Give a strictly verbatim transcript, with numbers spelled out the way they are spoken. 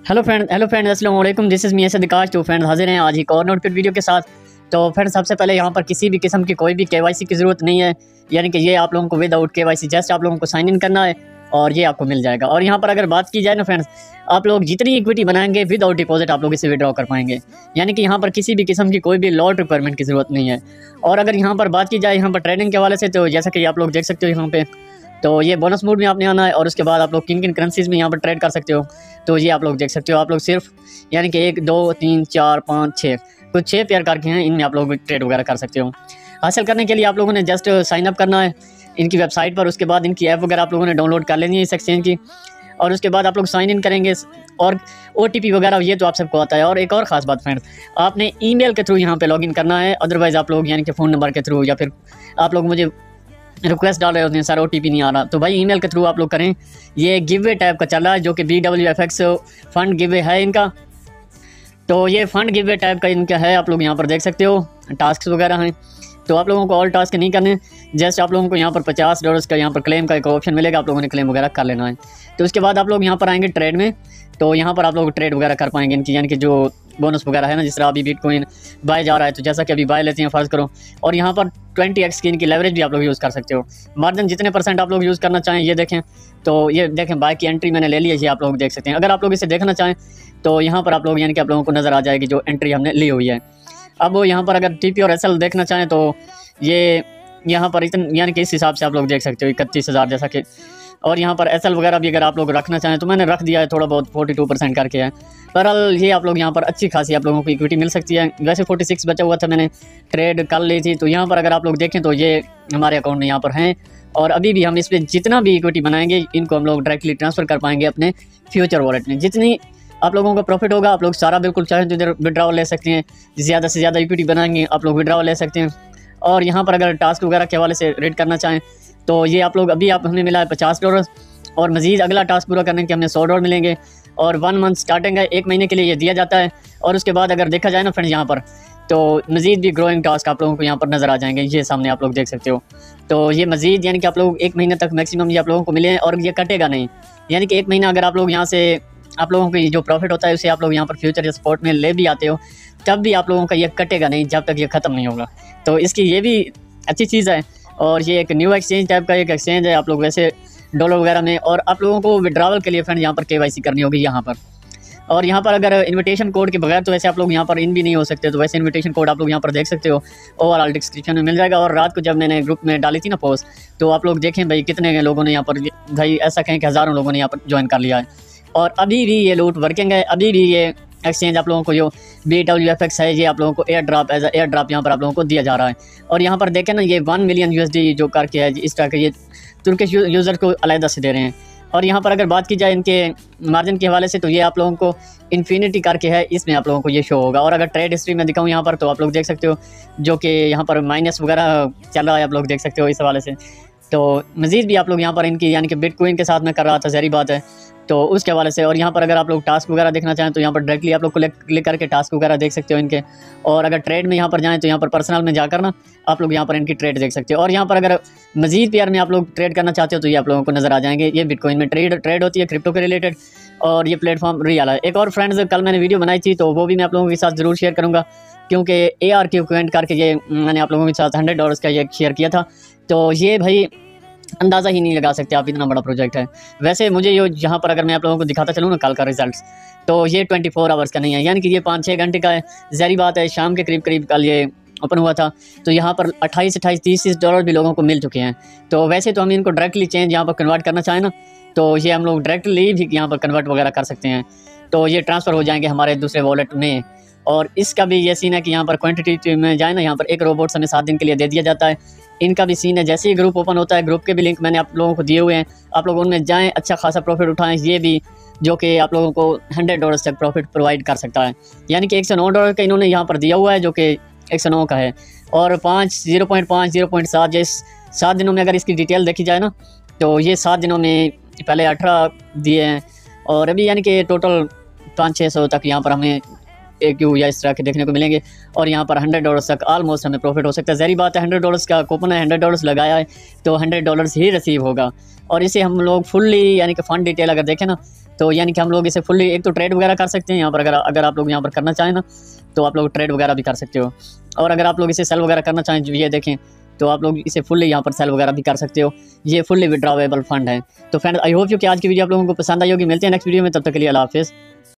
Hello friend hello friend अस्सलाम वालेकुम, this is me Asad Akash. तो फ्रेंड हाजिर हैं आज एक और नोटिफिकेट वीडियो के साथ। तो फ्रेंड सबसे पहले यहाँ पर किसी भी किस्म की कोई भी केवाईसी की ज़रूरत नहीं है, यानी कि ये आप लोगों को विदाउट केवाईसी जस्ट आप लोगों को साइन इन करना है और ये आपको मिल जाएगा। और यहाँ पर अगर बात की जाए ना फ्रेंड्स, आप लोग जितनी इक्विटी बनाएंगे विदाउट डिपॉजिट आप लोग इसे विड्रॉ कर पाएंगे, यानी कि यहाँ पर किसी भी किस्म की कोई भी लॉट रिक्वायरमेंट की ज़रूरत नहीं है। और अगर यहाँ पर बात की जाए यहाँ पर ट्रेडिंग के हवाले से, तो जैसा कि आप लोग देख सकते हो यहाँ पे, तो ये बोनस मोड में आपने आना है और उसके बाद आप लोग किन किन करेंसीज में यहाँ पर ट्रेड कर सकते हो, तो ये आप लोग देख सकते हो। आप लोग सिर्फ यानी कि एक दो तीन चार पाँच छः कुछ छः पेयर करके हैं, इनमें आप लोग ट्रेड वगैरह कर सकते हो। हासिल करने के लिए आप लोगों ने जस्ट साइन अप करना है इनकी वेबसाइट पर, उसके बाद इनकी ऐप वगैरह आप लोगों ने डाउनलोड कर लेनी है इस एक्सचेंज की, और उसके बाद आप लोग साइन इन करेंगे और ओ टी पी वगैरह ये तो आप सबको आता है। और एक और ख़ास बात फ्रेंड्स, आपने ईमेल के थ्रू यहाँ पे लॉगिन करना है, अदरवाइज़ आप लोग यानी कि फ़ोन नंबर के थ्रू या फिर आप लोग मुझे रिक्वेस्ट डाल रहे होते हैं सर ओ टी पी नहीं आ रहा, तो भाई ईमेल के थ्रू आप लोग करें। ये गिव वे टाइप का चल रहा है जो कि B W F X fund giveaway है इनका, तो ये फंड गिव वे टाइप का इनका है। आप लोग यहाँ पर देख सकते हो टास्क वगैरह हैं, तो आप लोगों को ऑल टास्क नहीं करने, जस्ट आप लोगों को यहाँ पर पचास डॉलर्स का यहाँ पर क्लेम का एक ऑप्शन मिलेगा, आप लोगों ने क्लेम वगैरह कर लेना है। तो उसके बाद आप लोग यहाँ पर आएंगे ट्रेड में, तो यहाँ पर आप लोग ट्रेड वगैरह कर पाएंगे इनकी, यानी कि जो बोनस वगैरह है ना, जिस तरह अभी बिटकॉइन बाय जा रहा है, तो जैसा कि अभी बाय लेते हैं फ़र्ज़ करो, और यहाँ पर ट्वेंटी एक्स की इनकी लेवरेज भी आप लोग यूज़ कर सकते हो। मार्जिन जितने परसेंट आप लोग यूज़ करना चाहें ये देखें, तो ये देखें बाय की एंट्री मैंने ले ली है, ये आप लोग देख सकते हैं। अगर आप लोग इसे देखना चाहें तो यहाँ पर आप लोग यानी कि आप लोगों को नज़र आ जाएगी जो एंट्री हमने ली हुई है। अब यहाँ पर अगर टी पी और एस एल देखना चाहें तो ये यहाँ पर इतने यानी कि इस हिसाब से आप लोग देख सकते हो इकतीस हज़ार जैसा कि, और यहाँ पर एस एल वगैरह भी अगर आप लोग रखना चाहें तो मैंने रख दिया है, थोड़ा बहुत फोर्टी टू परसेंट करके है। बहरहाल ये आप लोग यहाँ पर अच्छी खासी आप लोगों को इक्विटी मिल सकती है। वैसे फोर्टी सिक्स बचा हुआ था, मैंने ट्रेड कर ली थी, तो यहाँ पर अगर आप लोग देखें तो ये हमारे अकाउंट में यहाँ पर हैं, और अभी भी हम इस पर जितना भी इक्विटी बनाएंगे इनको हम लोग डायरेक्टली ट्रांसफ़र कर पाएंगे अपने फ्यूचर वॉलेट में। जितनी आप लोगों को प्रॉफिट होगा आप लोग सारा बिल्कुल चाहें तो इधर विड्रॉल ले सकते हैं, ज़्यादा से ज़्यादा इक्विटी बनाएंगे आप लोग विड्रॉल ले सकते हैं। और यहाँ पर अगर टास्क वगैरह के हवाले से रेड करना चाहें तो ये आप लोग अभी आप हमें मिला है पचास डॉलर, और मज़ीद अगला टास्क पूरा करने के हमें सौ डॉलर मिलेंगे, और वन मंथ स्टार्टिंग है, एक महीने के लिए ये दिया जाता है। और उसके बाद अगर देखा जाए ना फ्रेंड्स यहाँ पर, तो मज़ीद भी ग्रोइंग टास्क आप लोगों को यहाँ पर नज़र आ जाएंगे, ये सामने आप लोग देख सकते हो। तो ये मज़ीद यानी कि आप लोग एक महीने तक मैक्सिमम ये आप लोगों को मिले, और ये कटेगा नहीं, यानी कि एक महीना अगर आप लोग यहाँ से आप लोगों की जो प्रॉफिट होता है उसे आप लोग यहाँ पर फ्यूचर या स्पॉट में ले भी आते हो, तब भी आप लोगों का ये कटेगा नहीं जब तक ये ख़त्म नहीं होगा। तो इसकी ये भी अच्छी चीज़ है, और ये एक न्यू एक्सचेंज टाइप का एक एक्सचेंज है। आप लोग वैसे डॉलर वगैरह में, और आप लोगों को विड्रावल के लिए फ्रेंड यहाँ पर केवाईसी करनी होगी यहाँ पर। और यहाँ पर अगर इनविटेशन कोड के बगैर तो वैसे आप लोग यहाँ पर इन भी नहीं हो सकते, तो वैसे इनविटेशन कोड आप लोग यहाँ पर देख सकते हो, ओवरऑल डिस्क्रिप्शन में मिल जाएगा। और रात को जब मैंने ग्रुप में डाली थी ना पोस्ट, तो आप लोग देखें भाई कितने लोगों ने यहाँ पर, भाई ऐसा कहें कि हज़ारों लोगों ने यहाँ पर ज्वाइन कर लिया है, और अभी भी ये लूट वर्किंग है। अभी भी ये एक्सचेंज आप लोगों को जो बी डब्ल्यू एफ एक्स है ये आप लोगों को airdrop as airdrop यहाँ पर आप लोगों को दिया जा रहा है। और यहाँ पर देखें ना, ये one million U S D जो करके है इस तरह के, ये तुर्किश यूज़र को अलहदा से दे रहे हैं। और यहाँ पर अगर बात की जाए इनके मार्जिन के हवाले से, तो ये आप लोगों को इन्फिनिटी करके है, इसमें आप लोगों को ये शो होगा। और अगर ट्रेड हिस्ट्री में दिखाऊँ यहाँ पर, तो आप लोग देख सकते हो जो कि यहाँ पर माइनस वगैरह चल रहा है, आप लोग देख सकते हो इस हवाले से। तो मज़ीद भी आप लोग यहाँ पर इनकी यानी कि बिटकॉइन के साथ में कर रहा था, ज़ाहिर बात है, तो उसके हवाले से। और यहाँ पर अगर आप लोग टास्क वगैरह देखना चाहें तो यहाँ पर डायरेक्टली आप लोग क्लिक करके टास्क वगैरह देख सकते हो इनके। और अगर ट्रेड में यहाँ पर जाएं तो यहाँ पर पर्सनल में जाकर ना आप लोग यहाँ पर इनकी ट्रेड देख सकते हो। और यहाँ पर अगर मज़ीद पेयर में आप लोग ट्रेड करना चाहते हो तो ये आप लोगों को नज़र आ जाएंगे। ये बिटकॉइन में ट्रेड ट्रेड होती है क्रिप्टो के रिलेटेड, और ये प्लेटफॉर्म रियल है। एक और फ्रेंड्स कल मैंने वीडियो बनाई थी, तो वो भी मैं आप लोगों के साथ ज़रूर शेयर करूँगा, क्योंकि ए आर क्यू क्वेंट करके ये मैंने आप लोगों के साथ हंड्रेड डॉलर्स का ये शेयर किया था। तो ये भाई अंदाज़ा ही नहीं लगा सकते आप, इतना बड़ा प्रोजेक्ट है। वैसे मुझे ये यहाँ पर अगर मैं आप लोगों को दिखाता चलूँ ना कल का रिजल्ट्स, तो ये ट्वेंटी फोर आवर्स का नहीं है, यानी कि ये पाँच छः घंटे का है। ज़ाहिर बात है शाम के करीब करीब कल ये ओपन हुआ था, तो यहाँ पर अट्ठाईस अट्ठाईस तीस तीस डॉलर भी लोगों को मिल चुके हैं। तो वैसे तो हम इनको डायरेक्टली चेंज यहाँ पर कन्वर्ट करना चाहें ना, तो ये हम लोग डायरेक्टली भी यहाँ पर कन्वर्ट वगैरह कर सकते हैं, तो ये ट्रांसफ़र हो जाएंगे हमारे दूसरे वॉलेट में। और इसका भी ये सीन है कि यहाँ पर क्वान्टिटी में जाए ना, यहाँ पर एक रोबोट हमें सात दिन के लिए दे दिया जाता है। इनका भी सीन है, जैसे ही ग्रुप ओपन होता है, ग्रुप के भी लिंक मैंने आप लोगों को दिए हुए हैं, आप लोग उनमें जाएं, अच्छा खासा प्रॉफिट उठाएं। ये भी जो कि आप लोगों को हंड्रेड डॉलर तक प्रॉफिट प्रोवाइड कर सकता है, यानी कि एक सौ नौ डॉलर का इन्होंने यहाँ पर दिया हुआ है जो कि एक सौ नौ का है, और पाँच जीरो पॉइंट पाँच जीरो पॉइंट सात जिस सात दिनों में अगर इसकी डिटेल देखी जाए ना, तो ये सात दिनों में पहले अठारह दिए हैं, और अभी यानी कि टोटल पाँच छः सौ तक यहाँ पर हमें ए क्यू या इस तरह के देखने को मिलेंगे। और यहाँ पर हंड्रेड डॉलर्स तक ऑलमोस्ट हमें प्रॉफिट हो सकता है। ज़ाहिर बात है हंड्रेड डॉलर्स का कूपन है, हंड्रेड डॉलर्स लगाया है तो हंड्रेड डॉलर्स ही रिसीव होगा। और इसे हम लोग फुल्ली यानी कि फ़ंड डिटेल अगर देखें ना तो यानी कि हम लोग इसे फुल्ली एक तो ट्रेड वगैरह कर सकते हैं यहाँ पर, अगर अगर आप लोग यहाँ पर करना चाहें ना तो आप लोग ट्रेड वगैरह भी कर सकते हो। और अगर आप लोग इसे सेल वगैरह करना चाहें ये देखें तो आप लोग इसे फुल्ली यहाँ पर सेल वगैरह भी कर सकते हो। ये फुल्ली विड्रॉवेबल फंड है। तो फ्रेंड आई होप यू कि आज की वीडियो आप लोगों को पसंद आई होगी। मिलते हैं नेक्स्ट वीडियो में, तब तक के लिए अल्लाह हाफिज़।